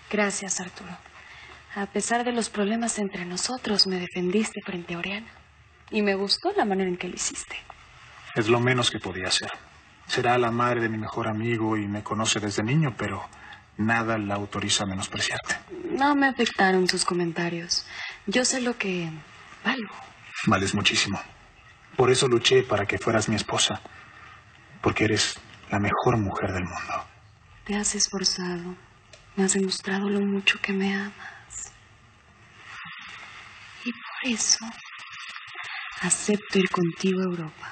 Gracias, Arturo. A pesar de los problemas entre nosotros, me defendiste frente a Oriana. Y me gustó la manera en que lo hiciste. Es lo menos que podía hacer. Será la madre de mi mejor amigo y me conoce desde niño, pero nada la autoriza a menospreciarte. No me afectaron tus comentarios. Yo sé lo que valgo. Vales muchísimo. Por eso luché para que fueras mi esposa. Porque eres la mejor mujer del mundo. Te has esforzado. Me has demostrado lo mucho que me amas. Y por eso acepto ir contigo a Europa.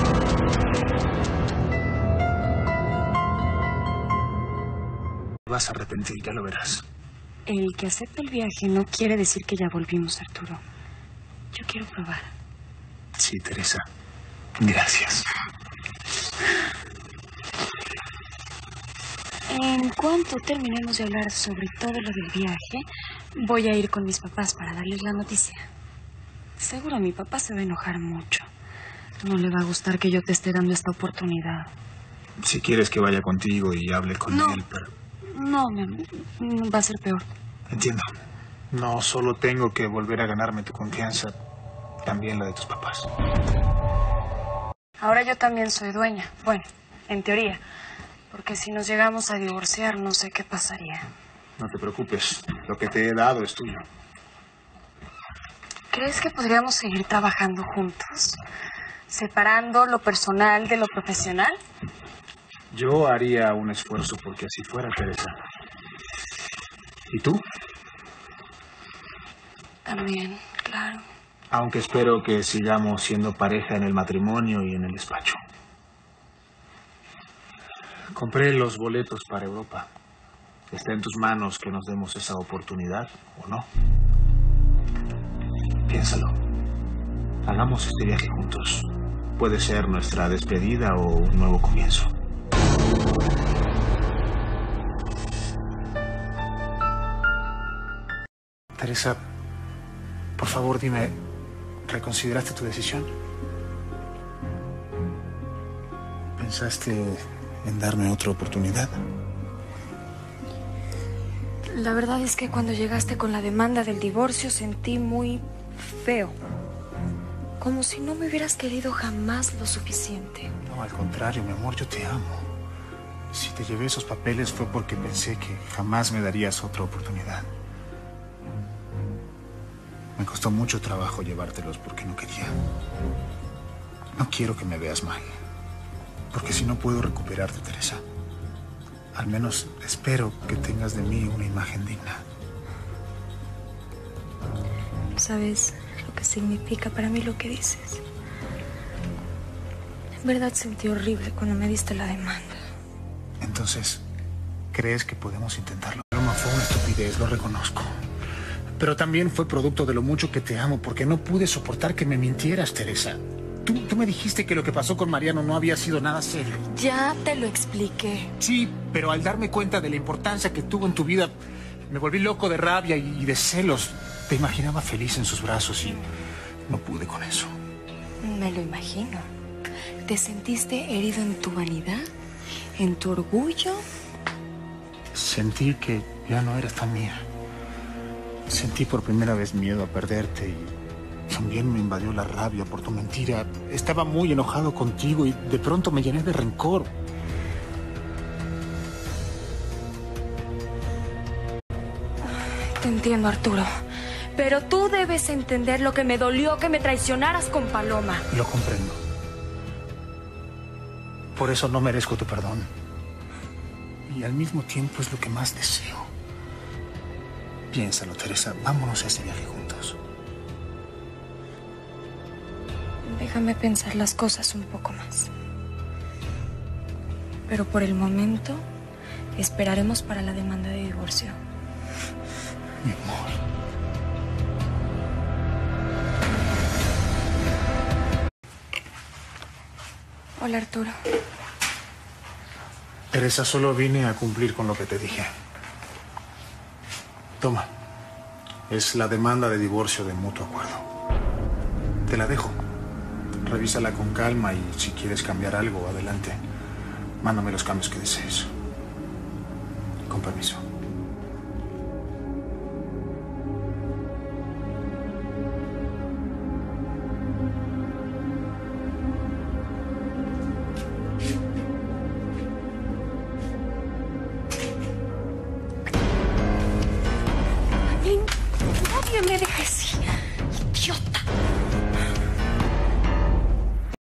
Te vas a arrepentir, ya lo verás. El que acepte el viaje no quiere decir que ya volvimos, Arturo. Yo quiero probar. Sí, Teresa. Gracias. En cuanto terminemos de hablar sobre todo lo del viaje, voy a ir con mis papás para darles la noticia. Seguro mi papá se va a enojar mucho. No le va a gustar que yo te esté dando esta oportunidad. Si quieres que vaya contigo y hable con él, pero... No, va a ser peor. Entiendo. No solo tengo que volver a ganarme tu confianza, también la de tus papás. Ahora yo también soy dueña. Bueno, en teoría. Porque si nos llegamos a divorciar, no sé qué pasaría. No te preocupes. Lo que te he dado es tuyo. ¿Crees que podríamos seguir trabajando juntos? Separando lo personal de lo profesional. Yo haría un esfuerzo porque así fuera, Teresa. ¿Y tú? También, claro. Aunque espero que sigamos siendo pareja en el matrimonio y en el despacho. Compré los boletos para Europa. Está en tus manos que nos demos esa oportunidad, ¿o no? Piénsalo. Hagamos este viaje juntos. Puede ser nuestra despedida o un nuevo comienzo. Teresa, por favor dime, ¿reconsideraste tu decisión? ¿Pensaste en darme otra oportunidad? La verdad es que cuando llegaste con la demanda del divorcio sentí muy feo. Como si no me hubieras querido jamás lo suficiente. No, al contrario, mi amor, yo te amo. Si te llevé esos papeles fue porque pensé que jamás me darías otra oportunidad. Me costó mucho trabajo llevártelos porque no quería. No quiero que me veas mal. Porque si no puedo recuperarte, Teresa. Al menos espero que tengas de mí una imagen digna. ¿Sabes lo que significa para mí lo que dices? En verdad sentí horrible cuando me diste la demanda. Entonces, ¿crees que podemos intentarlo? La broma fue una estupidez, lo reconozco. Pero también fue producto de lo mucho que te amo, porque no pude soportar que me mintieras, Teresa. Tú me dijiste que lo que pasó con Mariano no había sido nada serio. Ya te lo expliqué. Sí, pero al darme cuenta de la importancia que tuvo en tu vida, me volví loco de rabia y de celos. Te imaginaba feliz en sus brazos y no pude con eso. Me lo imagino. ¿Te sentiste herido en tu vanidad? ¿En tu orgullo? Sentí que ya no eras tan mía. Sentí por primera vez miedo a perderte y también me invadió la rabia por tu mentira. Estaba muy enojado contigo y de pronto me llené de rencor. Te entiendo, Arturo. Pero tú debes entender lo que me dolió que me traicionaras con Paloma. Lo comprendo. Por eso no merezco tu perdón. Y al mismo tiempo es lo que más deseo. Piénsalo, Teresa. Vámonos a ese viaje juntos. Déjame pensar las cosas un poco más. Pero por el momento, esperaremos para la demanda de divorcio. Mi amor. Hola, Arturo. Teresa, solo vine a cumplir con lo que te dije. Toma. Es la demanda de divorcio de mutuo acuerdo. Te la dejo. Revísala con calma y si quieres cambiar algo, adelante. Mándame los cambios que desees. Con permiso. No me dejes.